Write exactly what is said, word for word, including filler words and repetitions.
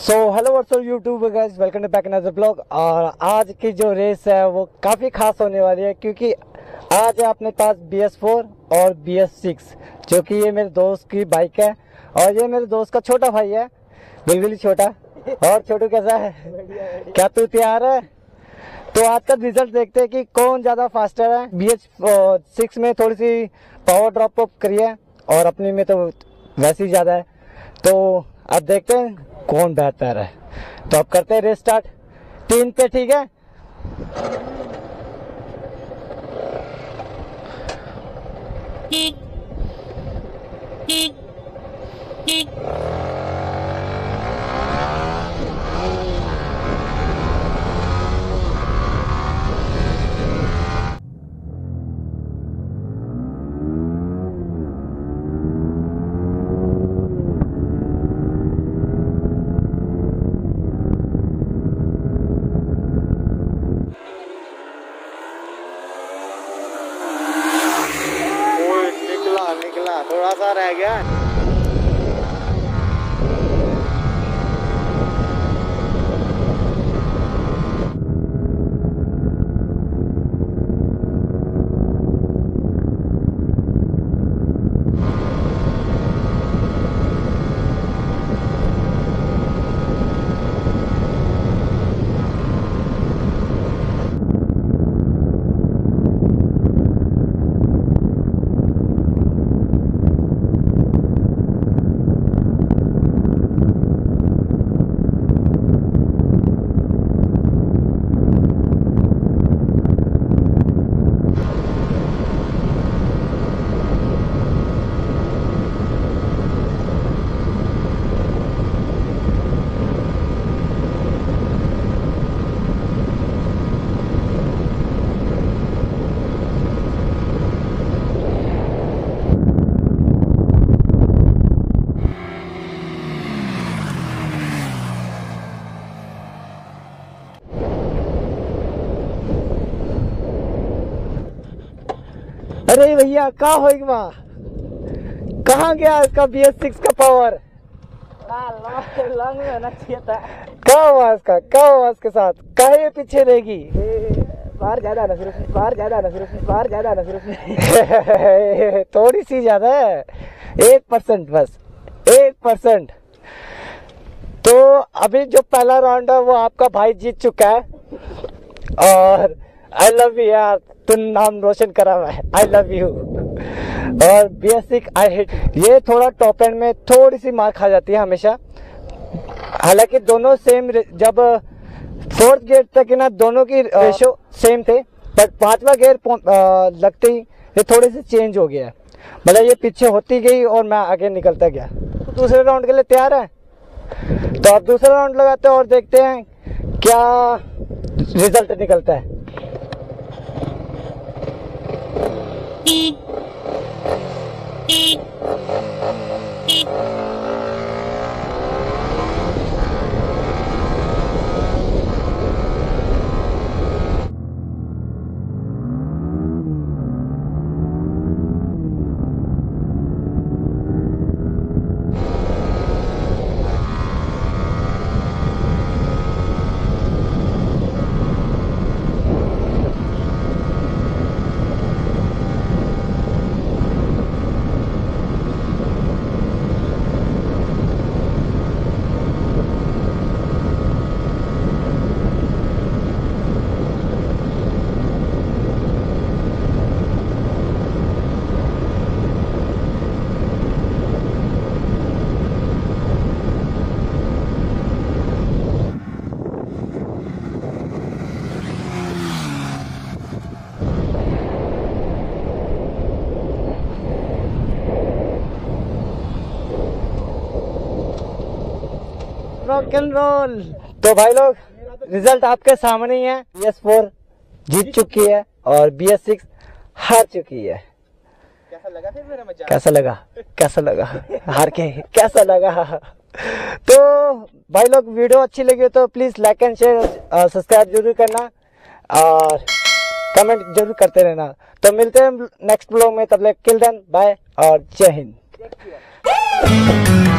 So hello what's up YouTube guys, welcome to back another blog. और आज की जो रेस है वो काफ़ी खास होने वाली है क्योंकि आज है अपने पास बी एस फोर और बी एस सिक्स, जो कि ये मेरे दोस्त की बाइक है और ये मेरे दोस्त का छोटा भाई है, बिल्कुल ही छोटा। और छोटू कैसा है? क्या तू तैयार है? तो आज का रिजल्ट देखते हैं कि कौन ज़्यादा फास्टर है। बी एस सिक्स में थोड़ी सी पावर ड्रॉप अप करी है और अपनी में तो वैसे ही ज़्यादा है। तो अब देखते हैं कौन बेहतर है। तो अब करते हैं रेस स्टार्ट तीन पे, ठीक है? निकला निकला थोड़ा सा रह गया। अरे भैया कहाँ हो गया? कहाँ गया इसका बी एस सिक्स का पावर? लॉन्ग में होना चाहिए था। कहाँ हुआ इसका? कहाँ हुआ इसके साथ? कहाँ ये पीछे रहेगी? बाहर ज्यादा ना फिर उसमें, बाहर ज्यादा ना फिर उसमें, बाहर ज्यादा ना फिर उसमें। थोड़ी सी ज्यादा है, एक परसेंट, बस एक परसेंट। तो अभी जो पहला राउंड है वो आपका भाई जीत चुका है और आई लव यू यार, तुम नाम रोशन करा हुआ है, आई लव यू। और B S six I hate. ये थोड़ा टॉप एंड में थोड़ी सी मार खा जाती है हमेशा, हालांकि दोनों सेम। जब फोर्थ गियर तक ना दोनों की रेशो सेम थे, बट पांचवा गियर लगते ही ये थोड़े से चेंज हो गया, मतलब ये पीछे होती गई और मैं आगे निकलता गया। तो दूसरे राउंड के लिए तैयार है? तो अब दूसरा राउंड लगाते हैं और देखते हैं क्या रिजल्ट निकलता है। Rock and roll. तो भाई लोग, रिजल्ट आपके सामने ही है। बी एस फोर जीत चुकी है और बी एस सिक्स हार चुकी है। कैसा लगा फिर मेरा मजाक? कैसा लगा? कैसा लगा हार के? कैसा लगा? तो भाई लोग, वीडियो अच्छी लगी तो please like and share, subscribe जरूर करना और कमेंट जरूर करते रहना। तो मिलते हैं नेक्स्ट ब्लॉग में, तब तक टिल देन बाय और जय हिंद।